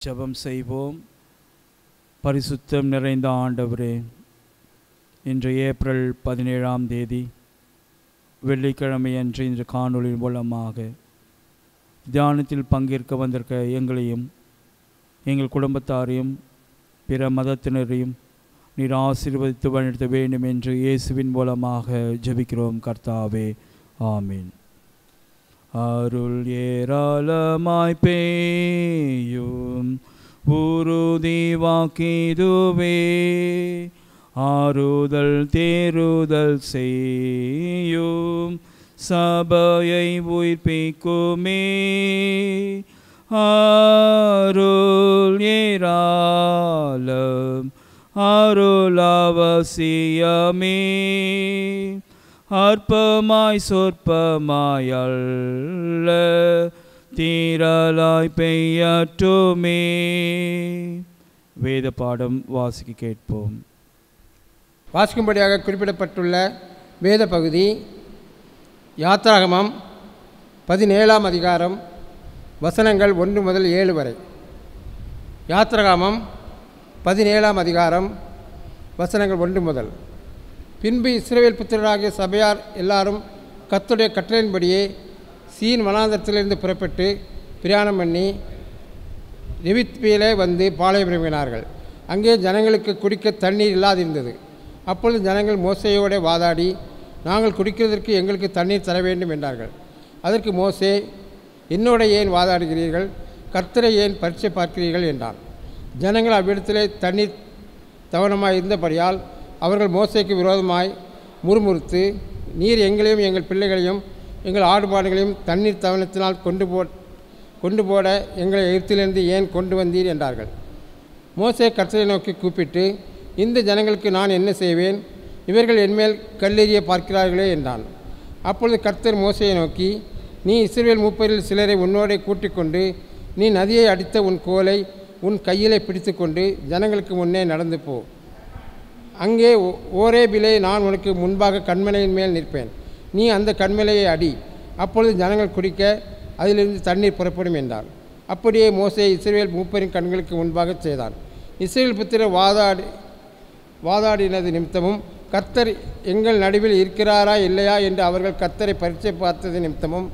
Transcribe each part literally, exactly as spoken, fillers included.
ஜெபம் செய்வோம். பரிசுத்தம் நிறைந்த ஆண்டவரே, இன்று ஏப்ரல் பதினேழாம் தேதி வெள்ளிக்கிழமை அன்று இன்று காணொளி மூலமாக தியானத்தில் பங்கேற்க வந்திருக்க எங்களையும் எங்கள் குடும்பத்தாரையும் பிற மதத்தினரையும் நீர் ஆசீர்வதித்து வழிநடத்த வேண்டும் என்று இயேசுவின் மூலமாக ஜெபிக்கிறோம் கர்த்தாவே, ஆமீன். அருள் ஏராளமாய் பெய்யும் உறுதி வாக்கிதுவே, ஆறுதல் தேறுதல் செய்யும் சபையை உயிர்ப்பிக்குமே. அருள் ஏராளம் அருள் அவசியமே, அற்பமாய் சொற்பமாய் அல்ல தீரலாய் பெய்யட்டுமே. வேத பாடம் வாசிக்க கேட்போம். வாசிக்கும்படியாக குறிப்பிடப்பட்டுள்ள வேத பகுதி யாத்ராகமம் பதினேழாம் அதிகாரம் வசனங்கள் ஒன்று முதல் ஏழு வரை. யாத்ராகமம் பதினேழாம் அதிகாரம் வசனங்கள் ஒன்று முதல். பின்பு இஸ்ரவேல் புத்திரராகிய சபையார் எல்லாரும் கர்த்தருடைய கட்டளையின்படியே சீன் வனாந்தரத்திலிருந்து புறப்பட்டு பிரயாணம் பண்ணி ரெவித்பீலே வந்து பாளையம் இறங்கினார்கள். அங்கே ஜனங்களுக்கு குடிக்க தண்ணீர் இல்லாதிருந்தது. அப்பொழுது ஜனங்கள் மோசேயோடு வாதாடி, நாங்கள் குடிக்கிறதற்கு எங்களுக்கு தண்ணீர் தர வேண்டும் என்றார்கள். அதற்கு மோசே, என்னோட ஏன் வாதாடுகிறீர்கள்? கர்த்தரை ஏன் பரீட்சை பார்க்கிறீர்கள் என்றான். ஜனங்கள் அவ்விடத்திலே தண்ணீர் தவணமாக இருந்தபடியால் அவர்கள் மோசேக்கு விரோதமாய் முறுமுறுத்து, நீர் எங்களையும் எங்கள் பிள்ளைகளையும் எங்கள் ஆடு மாடுகளையும் தண்ணீர் தவணத்தினால் கொண்டு போ கொண்டு போட எங்களை எகிப்திலிருந்து ஏன் கொண்டு வந்தீர் என்றார்கள். மோசே கர்த்தரை நோக்கி கூப்பிட்டு, இந்த ஜனங்களுக்கு நான் என்ன செய்வேன்? இவர்கள் என்மேல் கல்லெறிய பார்க்கிறார்களே என்றான். அப்பொழுது கர்த்தர் மோசையை நோக்கி, நீ இஸ்ரவேல் மூப்பரில் சிலரை உன்னோடே கூட்டிக் கொண்டு நீ நதியை அடித்த உன் கோலை உன் கையிலே பிடித்து கொண்டு ஜனங்களுக்கு முன்னே நடந்து போ. அங்கே ஓரேபிலே நான் உனக்கு முன்பாக கண்மலையின் மேல் நிற்பேன். நீ அந்த கண்மலையை அடி, அப்பொழுது ஜனங்கள் குடிக்க அதிலிருந்து தண்ணீர் புறப்படும் என்றார். அப்படியே மோசே இஸ்ரவேல் மூப்பரின் கண்களுக்கு முன்பாக செய்தான். இஸ்ரவேல் புத்திரர் வாதாடி வாதாடினது நிமித்தமும் கர்த்தர் எங்கள் நடுவில் இருக்கிறாரா இல்லையா என்று அவர்கள் கர்த்தரை பரீட்சை பார்த்தது நிமித்தமும்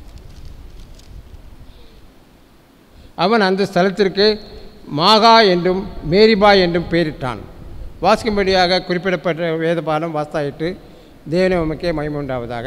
அவன் அந்த ஸ்தலத்திற்கு மாகா என்றும் மேரிபா என்றும் பெயரிட்டான். வாசிக்கும்படியாக குறிப்பிடப்பட்ட வேத பாடம் வாஸ்தாயிட்டு தேவனே உமக்கே மகிமை உண்டாவதாக.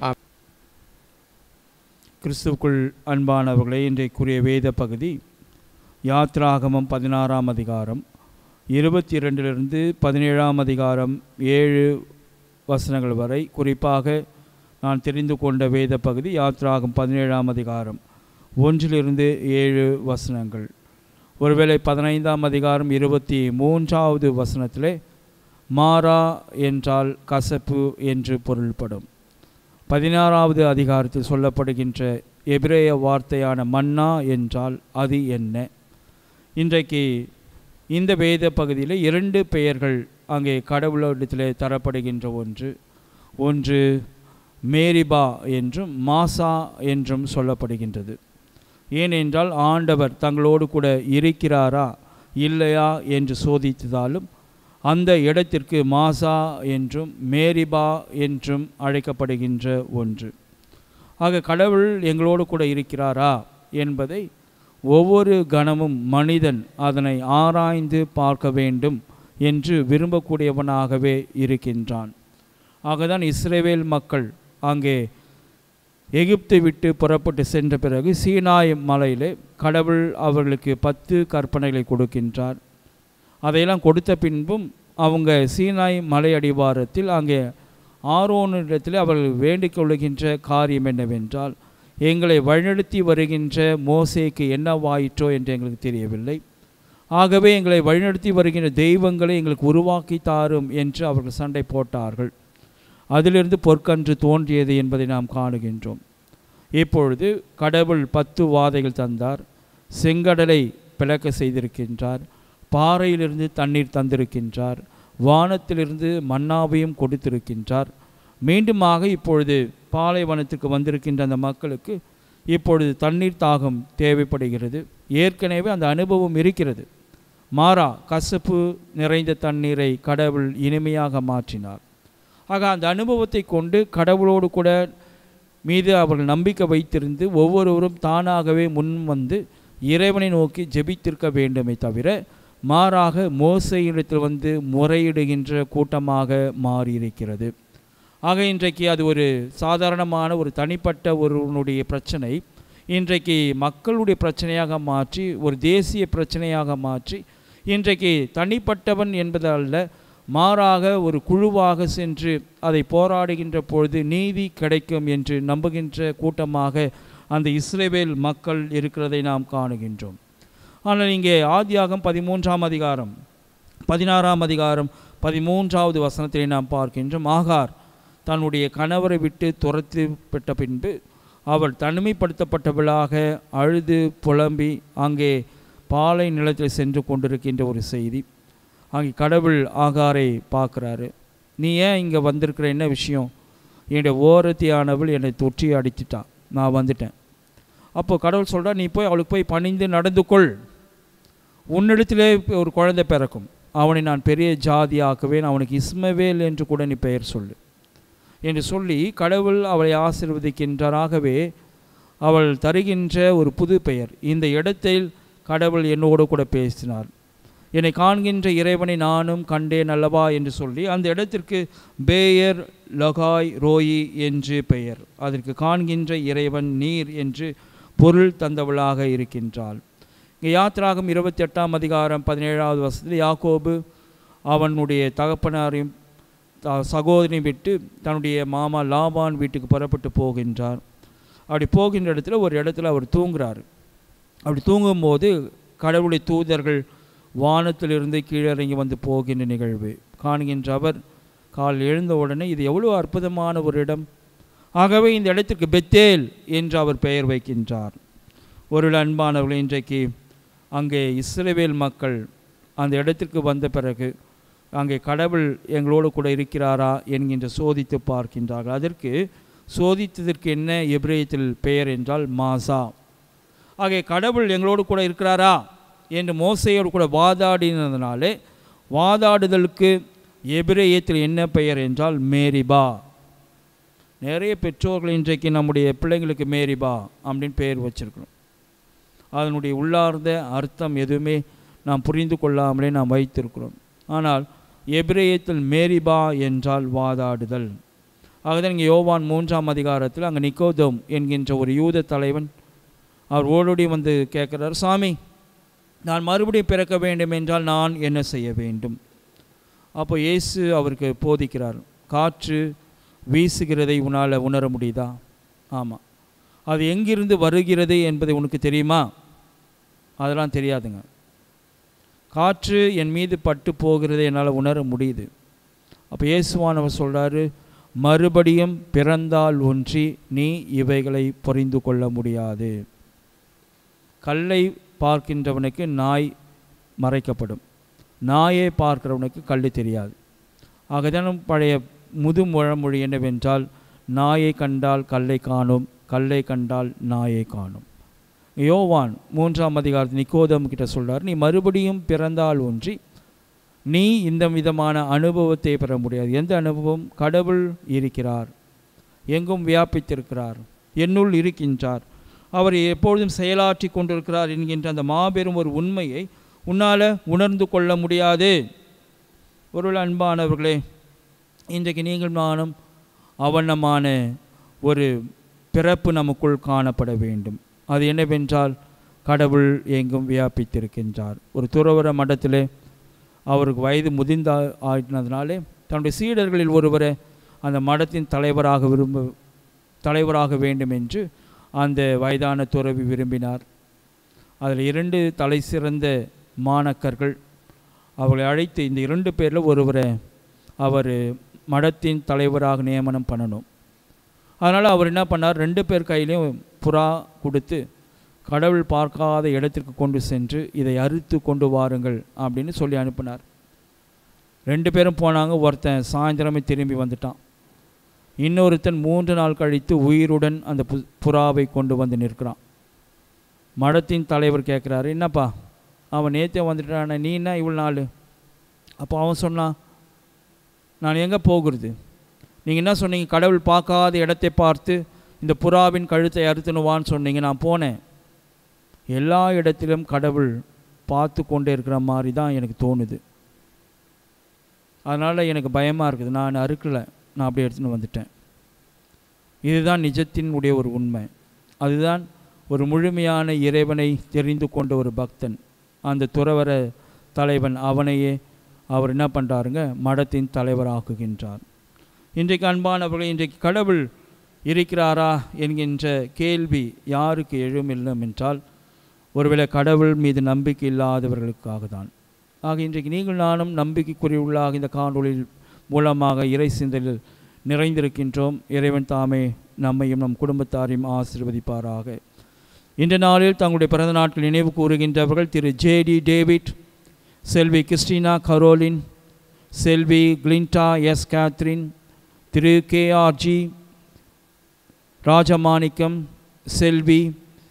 கிறிஸ்துவுக்குள் அன்பானவர்களே, இன்றைக்குரிய வேத பகுதி யாத்ராகமம் பதினாறாம் அதிகாரம் இருபத்தி இரண்டிலிருந்து பதினேழாம் அதிகாரம் ஏழு வசனங்கள் வரை. குறிப்பாக நான் தெரிந்து கொண்ட வேத பகுதி யாத்ராகம் பதினேழாம் அதிகாரம் ஒன்றிலிருந்து ஏழு வசனங்கள். ஒருவேளை பதினைந்தாம் அதிகாரம் இருபத்தி மூன்றாவது வசனத்திலே மாரா என்றால் கசப்பு என்று பொருள்படும். பதினாறாவது அதிகாரத்தில் சொல்லப்படுகின்ற எபிரேய வார்த்தையான மன்னா என்றால் அது என்ன? இன்றைக்கு இந்த வேத பகுதியில் இரண்டு பெயர்கள் அங்கே கடவுளிடத்திலே தரப்படுகின்ற ஒன்று ஒன்று மேரிபா என்றும் மாசா என்றும் சொல்லப்படுகின்றது. ஏனென்றால் ஆண்டவர் தங்களோடு கூட இருக்கிறாரா இல்லையா என்று சோதித்ததாலும் அந்த இடத்திற்கு மாசா என்றும் மேரிபா என்றும் அழைக்கப்படுகின்ற ஒன்று. ஆக கடவுள் எங்களோடு கூட இருக்கிறாரா என்பதை ஒவ்வொரு கணமும் மனிதன் அதனை ஆராய்ந்து பார்க்க வேண்டும் என்று விரும்பக்கூடியவனாகவே இருக்கின்றான். ஆகதான் இஸ்ரவேல் மக்கள் அங்கே எகிப்தை விட்டு புறப்பட்டு சென்ற பிறகு சீனாய் மலையிலே கடவுள் அவர்களுக்கு பத்து கற்பனைகளை கொடுக்கின்றார். அதையெல்லாம் கொடுத்த பின்பும் அவங்க சீனாய் மலை அடிவாரத்தில் அங்கே ஆரோனிடத்தில் அவர்கள் வேண்டிக் கொள்ளுகின்ற காரியம் என்னவென்றால், எங்களை வழிநடத்தி வருகின்ற மோசேக்கு என்னவாயிற்றோ என்று எங்களுக்கு தெரியவில்லை, ஆகவே எங்களை வழிநடத்தி வருகின்ற தெய்வங்களை எங்களுக்கு உருவாக்கி தாரும் என்று அவர்கள் சண்டை போட்டார்கள். அதிலிருந்து பொற்கன்று தோன்றியது என்பதை நாம் காணுகின்றோம். இப்பொழுது கடவுள் பத்து வாதைகள் தந்தார். செங்கடலை பிளக்க செய்திருக்கின்றார், பாறையிலிருந்து தண்ணீர் தந்திருக்கின்றார், வானத்திலிருந்து மன்னாவையும் கொடுத்திருக்கின்றார். மீண்டுமாக இப்பொழுது பாலைவனத்திற்கு வந்திருக்கின்ற அந்த மக்களுக்கு இப்பொழுது தண்ணீர் தாகம் தேவைப்படுகிறது. ஏற்கனவே அந்த அனுபவம் இருக்கிறது. மாறா கசப்பு நிறைந்த தண்ணீரை கடவுள் இனிமையாக மாற்றினார். ஆக அந்த அனுபவத்தை கொண்டு கடவுளோடு கூட மீது அவர்கள் நம்பிக்கை வைத்திருந்து ஒவ்வொருவரும் தானாகவே முன் வந்து இறைவனை நோக்கி ஜெபித்திருக்க வேண்டுமே தவிர மாறாக மோசையிடத்தில் வந்து முறையிடுகின்ற கூட்டமாக மாறியிருக்கிறது. ஆக இன்றைக்கு அது ஒரு சாதாரணமான ஒரு தனிப்பட்ட ஒருவனுடைய பிரச்சனை இன்றைக்கு மக்களுடைய பிரச்சனையாக மாற்றி ஒரு தேசிய பிரச்சனையாக மாற்றி இன்றைக்கு தனிப்பட்டவன் என்பதல்ல, மாறாக ஒரு குழுவாக சென்று அதை போராடுகின்ற பொழுது நீதி கிடைக்கும் என்று நம்புகின்ற கூட்டமாக அந்த இஸ்ரவேல் மக்கள் இருக்கிறதை நாம் காணுகின்றோம். ஆனால் இங்கே ஆதியாகமம் பதிமூன்றாம் அதிகாரம் பதினாறாம் அதிகாரம் பதிமூன்றாவது வசனத்தை நாம் பார்க்கின்றோம். ஆகார் தன்னுடைய கணவரை விட்டு துரத்தப்பட்ட பின்பு அவள் தனிமைப்படுத்தப்பட்டவளாக அழுது புலம்பி அங்கே பாலை நிலத்தில் சென்று கொண்டிருக்கின்ற ஒரு செய்தி. அங்கே கடவுள் ஆகாரை பார்க்குறாரு. நீ ஏன் இங்கே வந்திருக்கிற, என்ன விஷயம்? என்னுடைய ஓரத்தியானவள் என்னை தொற்றி அடித்துட்டான், நான் வந்துட்டேன். அப்போது கடவுள் சொல்கிறா, நீ போய் அவளுக்கு போய் பணிந்து நடந்து கொள், உன்னிடத்திலே ஒரு குழந்தை பிறக்கும், அவனை நான் பெரிய ஜாதி ஆக்குவேன், அவனுக்கு இஸ்மவேல் என்று கூட நீ பெயர் சொல்லு என்று சொல்லி கடவுள் அவளை ஆசீர்வதிக்கின்றாராகவே அவள் தருகின்ற ஒரு புது பெயர். இந்த இடத்தில் கடவுள் என்னோடு கூட பேசினார். என்னை காண்கின்ற இறைவனை நானும் கண்டேன் அல்லவா என்று சொல்லி அந்த இடத்திற்கு பேயர் லகாய் ரோயி என்று பெயர். அதற்கு காண்கின்ற இறைவன் நீர் என்று பொருள் தந்தவளாக இருக்கின்றாள். இங்கே யாத்திராகம் இருபத்தி எட்டாம் அதிகாரம் பதினேழாவது வருஷத்தில் யாக்கோபு அவனுடைய தகப்பனாரையும் சகோதரியை விட்டு தன்னுடைய மாமா லாபான் வீட்டுக்கு புறப்பட்டு போகின்றார். அப்படி போகின்ற இடத்துல ஒரு இடத்துல அவர் தூங்குகிறார். அப்படி தூங்கும்போது கடவுளுடைய தூதர்கள் வானத்திலிருந்து கீழிறங்கி வந்து போகின்ற நிகழ்வு காணுகின்ற அவர் கால் எழுந்த உடனே இது எவ்வளோ அற்புதமான ஒரு இடம். ஆகவே இந்த இடத்திற்கு பெத்தேல் என்று அவர் பெயர் வைக்கின்றார். ஒரு அன்பானவர்கள், இன்றைக்கு அங்கே இஸ்ரவேல் மக்கள் அந்த இடத்திற்கு வந்த பிறகு அங்கே கடவுள் எங்களோடு கூட இருக்கிறாரா என்கின்ற சோதித்து பார்க்கின்றார்கள். அதற்கு சோதித்ததற்கு என்ன எபிரேயத்தில் பெயர் என்றால் மாசா. ஆகிய கடவுள் எங்களோடு கூட இருக்கிறாரா என்று மோசையோடு கூட வாதாடினதுனாலே வாதாடுதலுக்கு எபிரேயத்தில் என்ன பெயர் என்றால் மேரிபா. நிறைய பெற்றோர்கள் இன்றைக்கு நம்முடைய பிள்ளைங்களுக்கு மேரிபா அப்படின்னு பெயர் வச்சுருக்கணும். அதனுடைய உள்ளார்ந்த அர்த்தம் எதுவுமே நாம் புரிந்து கொள்ளாமலே நாம் வைத்திருக்கிறோம். ஆனால் எபிரேயத்தில் மேரிபா என்றால் வாதாடுதல். ஆகதான் இங்கே யோவான் மூன்றாம் அதிகாரத்தில் அங்கே நிக்கோதோம் என்கின்ற ஒரு யூத தலைவன் அவர் ஓடோடி வந்து கேட்குறார், சாமி, நான் மறுபடியும் பிறக்க வேண்டும் என்றால் நான் என்ன செய்ய வேண்டும்? அப்போ இயேசு அவருக்கு போதிக்கிறார், காற்று வீசுகிறதை உன்னால் உணர முடியுதா? ஆமாம். அது எங்கிருந்து வருகிறது என்பதை உனக்கு தெரியுமா? அதெல்லாம் தெரியாதுங்க. காற்று என் மீது பட்டு போகிறதை என்னால் உணர முடியுது. அப்போ இயேசுவானவர் சொல்கிறாரு, மறுபடியும் பிறந்தால் ஒன்றி நீ இவைகளை புரிந்து கொள்ள முடியாது. கல்லை பார்க்கின்றவனுக்கு நாய் மறைக்கப்படும், நாயை பார்க்கிறவனுக்கு கல் தெரியாது. ஆகதான் பழைய முதுமொழமொழி என்னவென்றால், நாயை கண்டால் கல்லை காணும், கல்லை கண்டால் நாயை காணும். யோவான் மூன்றாம் அதிகாரத்தில் நிக்கோதம் கிட்ட சொல்கிறார், நீ மறுபடியும் பிறந்தால் ஒன்றி நீ இந்த விதமான அனுபவத்தை பெற முடியாது. எந்த அனுபவம்? கடவுள் இருக்கிறார், எங்கும் வியாபித்திருக்கிறார், என்னுள் இருக்கின்றார், அவர் எப்பொழுதும் செயலாற்றி கொண்டிருக்கிறார் என்கின்ற அந்த மாபெரும் ஒரு உண்மையை உன்னால் உணர்ந்து கொள்ள முடியாது. ஒரு அன்பானவர்களே, இன்றைக்கு நீங்கள் நானும் அவனமான ஒரு பிறப்பு நமக்குள் காணப்பட வேண்டும். அது என்னவென்றால், கடவுள் எங்கும் வியாபித்திருக்கின்றார். ஒரு துறவர மடத்திலே அவருக்கு வயது முதிர்ந்த ஆயினதுனாலே தன்னுடைய சீடர்களில் ஒருவரை அந்த மடத்தின் தலைவராக விரும்ப தலைவராக வேண்டும் என்று அந்த வயதான துறவி விரும்பினார். அதில் இரண்டு தலை சிறந்த மாணக்கர்கள் அவர்களை அழைத்து இந்த இரண்டு பேரில் ஒருவரை அவர் மடத்தின் தலைவராக நியமனம் பண்ணணும். அதனால் அவர் என்ன பண்ணார், ரெண்டு பேர் கையிலையும் புறா கொடுத்து கடவுள் பார்க்காத இடத்திற்கு கொண்டு சென்று இதை அறுத்து கொண்டு வாருங்கள் அப்படின்னு சொல்லி அனுப்பினார். ரெண்டு பேரும் போனாங்க. ஒருத்தன் சாயந்தரமே திரும்பி வந்துட்டான். இன்னொருத்தன் மூன்று நாள் கழித்து உயிருடன் அந்த பு புறாவை கொண்டு வந்து நிற்கிறான். மடத்தின் தலைவர் கேட்குறாரு, என்னப்பா அவன் நேற்றே வந்துட்டான, நீ என்ன இவ்வளோ நாள்? அப்போ அவன் சொன்னான், நான் எங்கே போகிறது? நீங்கள் என்ன சொன்னீங்க? கடவுள் பார்க்காத இடத்தை பார்த்து இந்த புறாவின் கழுத்தை அறுத்துணுவான்னு சொன்னீங்க. நான் போனேன், எல்லா இடத்திலும் கடவுள் பார்த்து கொண்டே இருக்கிற மாதிரி தான் எனக்கு தோணுது. அதனால் எனக்கு பயமாக இருக்குது. நான் அறுக்கலை, நான் அப்படியே எடுத்துன்னு வந்துட்டேன். இதுதான் நிஜத்தினுடைய ஒரு உண்மை. அதுதான் ஒரு முழுமையான இறைவனை தெரிந்து கொண்ட ஒரு பக்தன், அந்த துறவர தலைவன், அவனையே அவர் என்ன பண்ணுறாருங்க, மடத்தின் தலைவராக்குகின்றார். இன்றைக்கு அன்பானவர்கள், இன்றைக்கு கடவுள் இருக்கிறாரா என்கின்ற கேள்வி யாருக்கு எழும் இல்லம் என்றால், ஒருவேளை கடவுள் மீது நம்பிக்கை இல்லாதவர்களுக்காக தான். ஆக இன்றைக்கு நீங்கள் நானும் நம்பிக்கைக்குரியவர்களாக இந்த காணொளியில் மூலமாக இறை சிந்தலில் நிறைந்திருக்கின்றோம். இறைவன் தாமே நம்மையும் நம் குடும்பத்தாரையும் ஆசீர்வதிப்பாராக. இந்த நாளில் தங்களுடைய பிறந்த நாட்கள் நினைவு கூறுகின்றவர்கள் Thiru JD David, Selvi Christina Caroline, Selvi Glinda S Catherine, Thiru KRG Rajamanickam, Selvi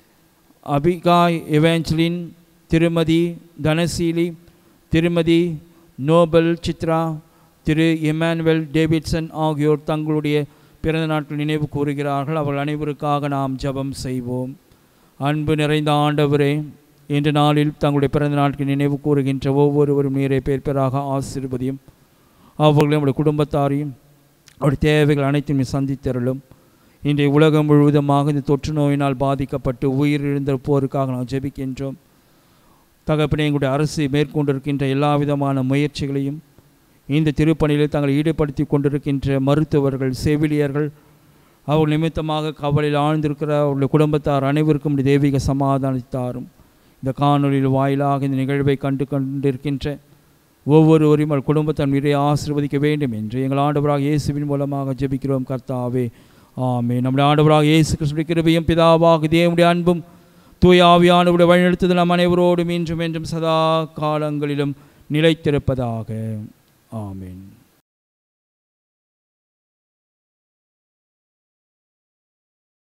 Abigail Evangeline, Thirumathi Dhanaseeli, Thirumathi Noble Chitra, Thiru Immanuel Davidson ஆகியோர் தங்களுடைய பிறந்த நாட்கள் நினைவு கூறுகிறார்கள். அவர்கள் அனைவருக்காக நாம் ஜெபம் செய்வோம். அன்பு நிறைந்த ஆண்டவரே, இன்று நாளில் தங்களுடைய பிறந்த நாட்கள் நினைவு கூறுகின்ற ஒவ்வொருவரும் நீரை பேர் பேராக ஆசீர்வதியும். அவர்களையும் அவருடைய குடும்பத்தாரையும் அவருடைய தேவைகள் அனைத்தையும் சந்தித்தருளும். இன்றைய உலகம் முழுவதுமாக இந்த தொற்று நோயினால் பாதிக்கப்பட்டு உயிரிழந்திருப்போருக்காக நாம் ஜெபிக்கின்றோம். தகப்பனே, எங்களுடைய அரசு மேற்கொண்டிருக்கின்ற எல்லா விதமான முயற்சிகளையும், இந்த திருப்பணியில் தங்களை ஈடுபடுத்தி கொண்டிருக்கின்ற மருத்துவர்கள், செவிலியர்கள், அவர்கள் நிமித்தமாக கவலையில் ஆழ்ந்திருக்கிற அவருடைய குடும்பத்தார் அனைவருக்கும் தெய்வீக சமாதானத்தாரும். இந்த காணொலியில் வாயிலாக இந்த நிகழ்வை கண்டு கொண்டிருக்கின்ற ஒவ்வொருவரையும் அவர் குடும்பத்தார் மீறி ஆசீர்வதிக்க வேண்டும் என்று எங்கள் ஆண்டவராக இயேசுவின் மூலமாக ஜெபிக்கிறோம் கர்த்தாவே, ஆமென். நம்முடைய ஆண்டவராக இயேசு கிறிஸ்துவின் கிருபையும் பிதாவாக தேவனுடைய அன்பும் தூய ஆவியானவருடைய வழிநடத்துதல் நம் அனைவரோடும் இன்றும் என்றும் சதா காலங்களிலும் நிலைத்திருப்பதாக. ஆமென்.